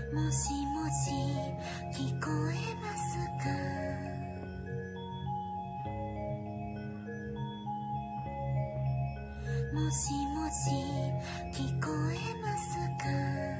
もしもし聞こえますか？もしもし聞こえますか？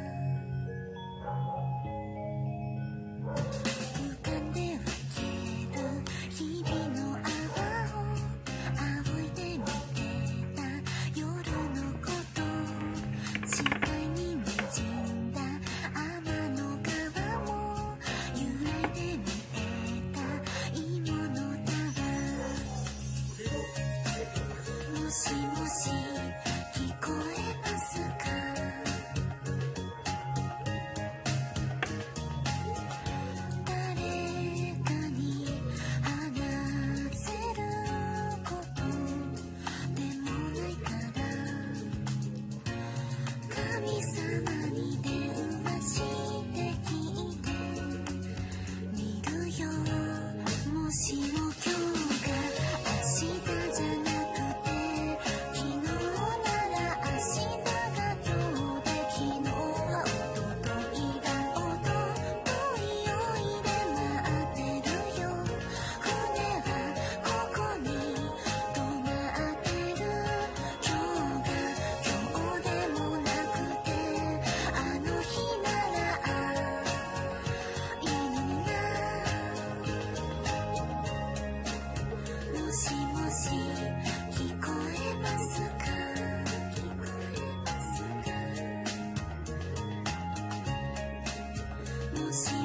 浮かんでは消える日々の泡を仰いで見てた夜のこと視界ににじんだ天の川も揺らいで見えた芋の束もしもし聞こえますか？誰かに話せることでもないから神様に電話して聞いてみるよ。もしも今日が明日じゃなくて昨日なら明日が今日で昨日は一昨日だ一昨日おいで待ってるよ。船はここに止まってる。今日が今日でもなくてあの日ならいいのにな。もしもし聞こえますか？もし